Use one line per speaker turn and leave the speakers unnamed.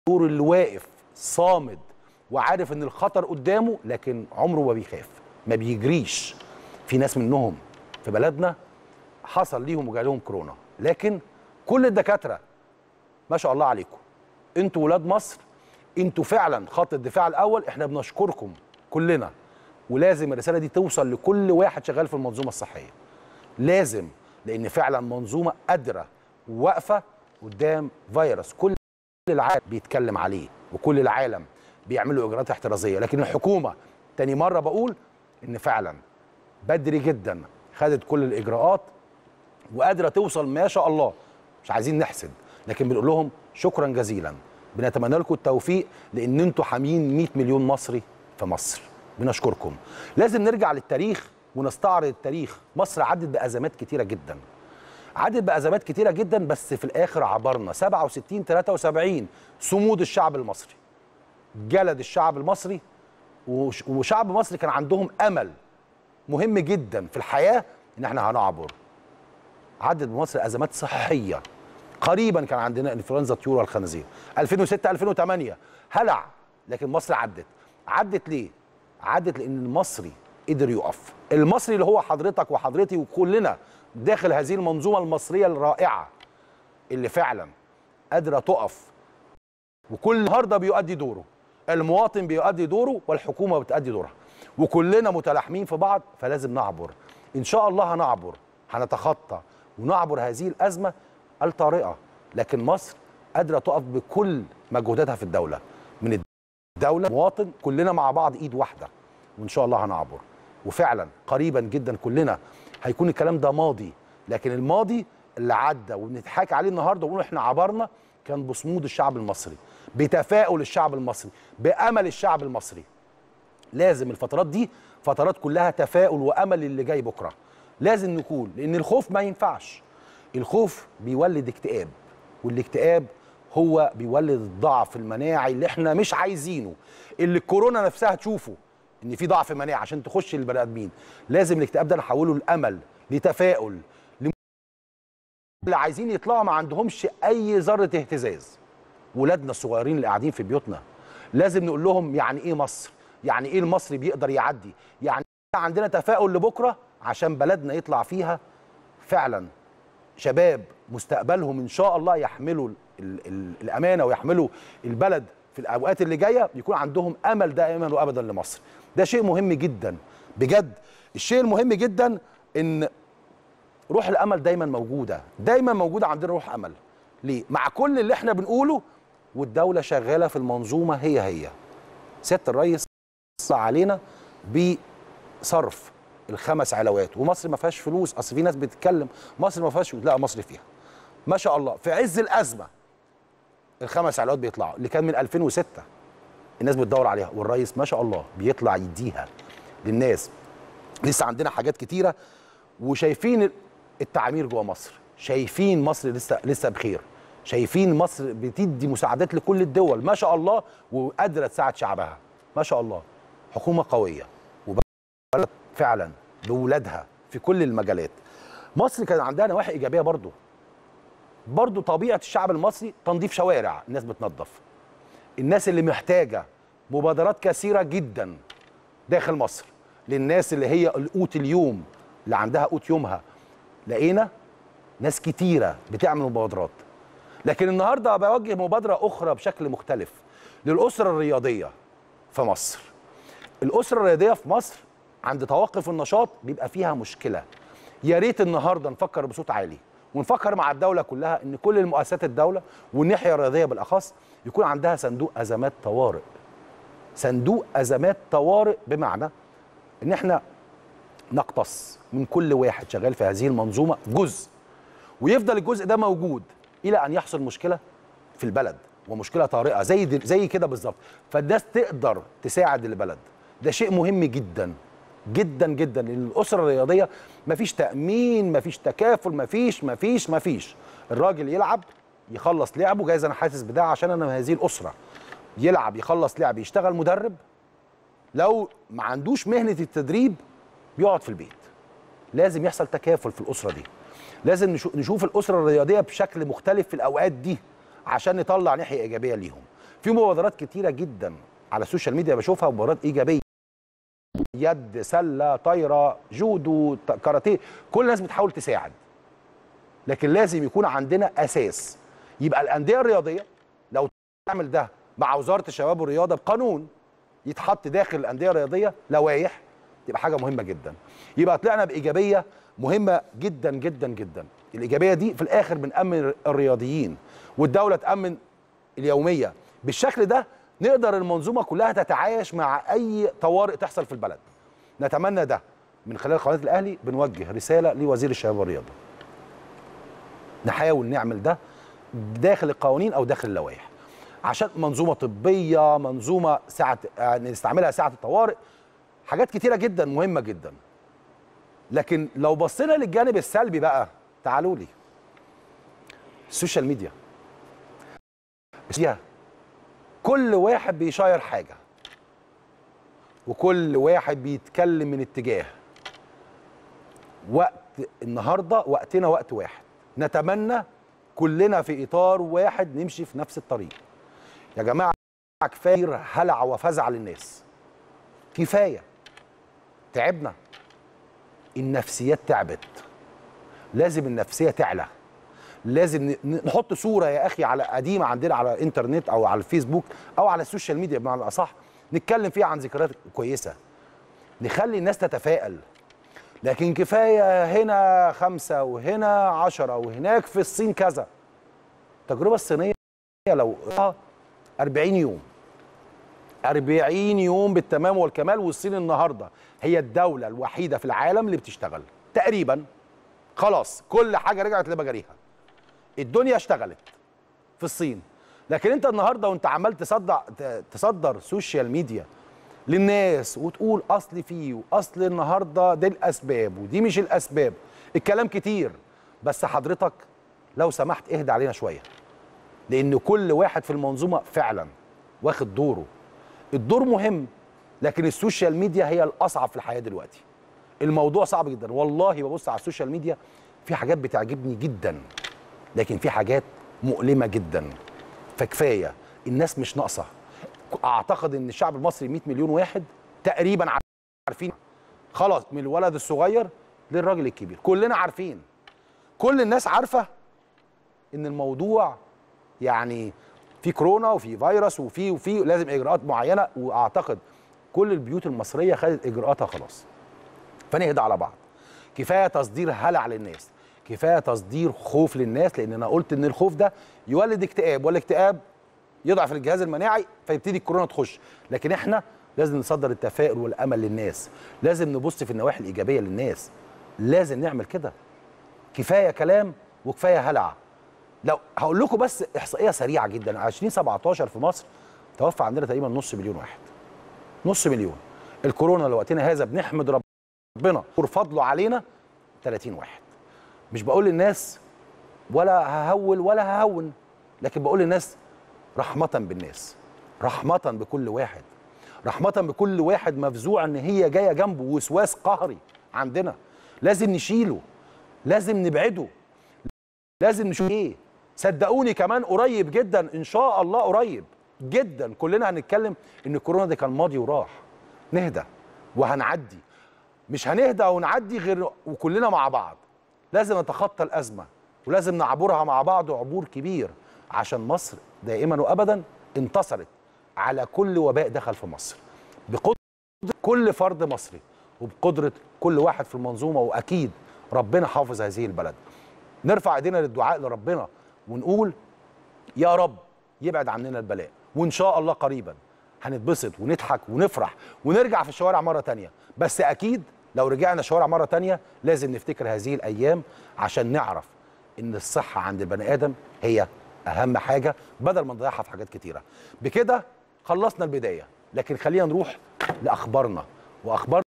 الدور اللي واقف صامد وعارف ان الخطر قدامه، لكن عمره ما بيخاف، ما بيجريش. في ناس منهم في بلدنا حصل ليهم وجالهم كورونا، لكن كل الدكاتره ما شاء الله عليكم، انتوا ولاد مصر، انتوا فعلا خط الدفاع الاول. احنا بنشكركم كلنا، ولازم الرساله دي توصل لكل واحد شغال في المنظومه الصحيه، لازم، لان فعلا منظومه قادره وواقفه قدام فيروس كل العالم بيتكلم عليه وكل العالم بيعملوا اجراءات احترازيه. لكن الحكومه تاني مره بقول ان فعلا بدري جدا خدت كل الاجراءات وقادره توصل ما شاء الله. مش عايزين نحسد، لكن بنقول لهم شكرا جزيلا، بنتمنى لكم التوفيق، لان انتوا حاميين 100 مليون مصري في مصر. بنشكركم. لازم نرجع للتاريخ ونستعرض التاريخ. مصر عدت بازمات كتيره جدا، عدت بازمات كتيره جدا، بس في الاخر عبرنا 67 73 صمود الشعب المصري، جلد الشعب المصري، وشعب مصر كان عندهم امل مهم جدا في الحياه ان احنا هنعبر. عدت بمصر ازمات صحيه، قريبا كان عندنا انفلونزا الطيور والخنازير 2006 2008 هلع، لكن مصر عدت ليه؟ عدت لان المصري قدر يقف، المصري اللي هو حضرتك وحضرتي وكلنا داخل هذه المنظومه المصريه الرائعه اللي فعلا قادره تقف، وكل النهارده بيؤدي دوره، المواطن بيؤدي دوره والحكومه بتؤدي دورها، وكلنا متلاحمين في بعض. فلازم نعبر، ان شاء الله هنعبر، هنتخطى ونعبر هذه الازمه الطارئه. لكن مصر قادره تقف بكل مجهوداتها في الدوله، من الدوله مواطن، كلنا مع بعض ايد واحده، وان شاء الله هنعبر. وفعلا قريبا جدا كلنا هيكون الكلام ده ماضي، لكن الماضي اللي عدى وبنضحك عليه النهارده ونقول احنا عبرنا كان بصمود الشعب المصري، بتفاؤل الشعب المصري، بامل الشعب المصري. لازم الفترات دي فترات كلها تفاؤل وامل اللي جاي بكره، لازم نكون، لان الخوف ما ينفعش. الخوف بيولد اكتئاب، والاكتئاب هو بيولد الضعف المناعي اللي احنا مش عايزينه، اللي الكورونا نفسها تشوفه ان في ضعف مناعي عشان تخش البني ادمين. لازم الاكتئاب ده نحوله لامل، لتفاؤل، اللي عايزين يطلعوا ما عندهمش اي ذره اهتزاز. ولادنا الصغيرين اللي قاعدين في بيوتنا لازم نقول لهم يعني ايه مصر، يعني ايه المصري بيقدر يعدي، يعني عندنا تفاؤل لبكره عشان بلدنا يطلع فيها فعلا شباب مستقبلهم ان شاء الله يحملوا الامانه ويحملوا البلد في الاوقات اللي جايه، يكون عندهم امل دائما وابدا لمصر. ده شيء مهم جدا بجد. الشيء المهم جدا ان روح الامل دايما موجوده، دايما موجوده عندنا روح امل. ليه؟ مع كل اللي احنا بنقوله والدوله شغاله في المنظومه هي سياده الرئيس علينا بصرف الخمس علاوات، ومصر ما فيهاش فلوس. اصل في ناس بتتكلم مصر ما فيهاش فلوس، لا مصر فيها ما شاء الله. في عز الازمه الخمس علاوات بيطلعوا، اللي كان من 2006 الناس بتدور عليها، والرئيس ما شاء الله بيطلع يديها للناس. لسه عندنا حاجات كتيره، وشايفين التعمير جوه مصر، شايفين مصر لسه بخير، شايفين مصر بتدي مساعدات لكل الدول ما شاء الله، وقادره تساعد شعبها ما شاء الله. حكومه قويه وبلد فعلا بولادها في كل المجالات. مصر كان عندها نواحي ايجابيه برضو طبيعه الشعب المصري، تنظيف شوارع، الناس بتنظف، الناس اللي محتاجه مبادرات كثيره جدا داخل مصر للناس اللي هي القوت اليوم، اللي عندها قوت يومها. لقينا ناس كتيره بتعمل مبادرات، لكن النهارده بوجه مبادره اخرى بشكل مختلف للاسره الرياضيه في مصر. الاسره الرياضيه في مصر عند توقف النشاط بيبقى فيها مشكله. يا ريت النهارده نفكر بصوت عالي ونفكر مع الدوله كلها ان كل المؤسسات الدوله والناحيه الرياضيه بالاخص يكون عندها صندوق ازمات طوارئ. صندوق ازمات طوارئ بمعنى ان احنا نقتص من كل واحد شغال في هذه المنظومه جزء، ويفضل الجزء ده موجود الى ان يحصل مشكله في البلد، ومشكله طارئه زي كده بالظبط، فالناس تقدر تساعد البلد. ده شيء مهم جدا جدا جدا، لان الاسره الرياضيه مفيش تامين، مفيش تكافل، مفيش. الراجل يلعب يخلص لعبه، جايز انا حاسس بده عشان انا من هذه الاسره، يلعب يخلص لعب يشتغل مدرب، لو ما عندوش مهنه التدريب بيقعد في البيت. لازم يحصل تكافل في الاسره دي، لازم نشوف الاسره الرياضيه بشكل مختلف في الاوقات دي عشان نطلع ناحيه ايجابيه ليهم. في مبادرات كتيره جدا على السوشيال ميديا بشوفها، مبادرات ايجابيه، يد، سله، طايره، جودو، كاراتيه، كل الناس بتحاول تساعد. لكن لازم يكون عندنا اساس، يبقى الانديه الرياضيه لو تعمل ده مع وزاره الشباب والرياضه بقانون يتحط داخل الانديه الرياضيه لوائح، تبقى حاجه مهمه جدا. يبقى طلعنا بايجابيه مهمه جدا جدا جدا. الايجابيه دي في الاخر بنامن الرياضيين والدوله تامن اليوميه. بالشكل ده نقدر المنظومه كلها تتعايش مع اي طوارئ تحصل في البلد. نتمنى ده. من خلال قناه الاهلي بنوجه رساله لوزير الشباب والرياضه، نحاول نعمل ده داخل القوانين او داخل اللوائح، عشان منظومه طبيه، منظومه ساعه نستعملها ساعه الطوارئ، حاجات كتيره جدا مهمه جدا. لكن لو بصينا للجانب السلبي بقى، تعالوا لي السوشيال ميديا فيها كل واحد بيشير حاجه، وكل واحد بيتكلم من اتجاه. وقت النهارده وقتنا وقت واحد، نتمنى كلنا في اطار واحد نمشي في نفس الطريق. يا جماعه كفايه هلع وفزع للناس، كفايه، تعبنا، النفسيات تعبت، لازم النفسيه تعلى. لازم نحط صوره يا اخي على قديمه عندنا على الانترنت او على الفيسبوك او على السوشيال ميديا بمعنى الاصح، نتكلم فيها عن ذكريات كويسه، نخلي الناس تتفائل. لكن كفايه هنا 5 وهنا 10 وهناك في الصين كذا. التجربه الصينيه لو 40 يوم 40 يوم بالتمام والكمال، والصين النهارده هي الدوله الوحيده في العالم اللي بتشتغل تقريبا. خلاص كل حاجه رجعت لمجاريها، الدنيا اشتغلت في الصين. لكن انت النهارده وانت عمال تصدر سوشيال ميديا للناس وتقول اصل فيه واصل النهارده دي الاسباب ودي مش الاسباب، الكلام كتير، بس حضرتك لو سمحت اهدى علينا شويه، لان كل واحد في المنظومه فعلا واخد دوره. الدور مهم، لكن السوشيال ميديا هي الاصعب في الحياه دلوقتي. الموضوع صعب جدا والله. ببص على السوشيال ميديا في حاجات بتعجبني جدا، لكن في حاجات مؤلمه جدا. فكفايه، الناس مش ناقصه. اعتقد ان الشعب المصري 100 مليون واحد تقريبا عارفين، خلاص، من الولد الصغير للراجل الكبير كلنا عارفين، كل الناس عارفه ان الموضوع يعني في كورونا وفي فيروس وفي لازم اجراءات معينه، واعتقد كل البيوت المصريه خدت اجراءاتها خلاص. فنهدى على بعض، كفايه تصدير هلع للناس، كفايه تصدير خوف للناس، لان انا قلت ان الخوف ده يولد اكتئاب، والاكتئاب يضعف الجهاز المناعي فيبتدي الكورونا تخش. لكن احنا لازم نصدر التفاؤل والامل للناس، لازم نبص في النواحي الايجابيه للناس، لازم نعمل كده. كفايه كلام وكفايه هلع. لو هقول لكم بس احصائيه سريعه جدا، 2017 في مصر توفى عندنا تقريبا نص مليون واحد، نص مليون. الكورونا لوقتنا هذا بنحمد ربنا وفضله علينا 30 واحد. مش بقول للناس ولا ههول ولا ههون، لكن بقول للناس رحمة بالناس، رحمة بكل واحد، رحمة بكل واحد مفزوع ان هي جاية جنبه وسواس قهري عندنا، لازم نشيله، لازم نبعده، لازم نشوف ايه. صدقوني كمان قريب جدا ان شاء الله، قريب جدا كلنا هنتكلم ان الكورونا ده كان ماضي وراح. نهدى وهنعدي، مش هنهدى ونعدي غير وكلنا مع بعض. لازم نتخطى الأزمة ولازم نعبرها مع بعض عبور كبير، عشان مصر دائما وأبدا انتصرت على كل وباء دخل في مصر، بقدرة كل فرد مصري وبقدرة كل واحد في المنظومة. وأكيد ربنا حافظ هذه البلد. نرفع ايدينا للدعاء لربنا ونقول يا رب يبعد عننا البلاء، وإن شاء الله قريبا هنتبسط ونضحك ونفرح ونرجع في الشوارع مرة تانية. بس أكيد لو رجعنا الشوارع مرة تانية لازم نفتكر هذه الأيام عشان نعرف إن الصحة عند البني آدم هي أهم حاجة، بدل ما نضيعها في حاجات كتيرة. بكده خلصنا البداية، لكن خلينا نروح لأخبارنا. وأخبار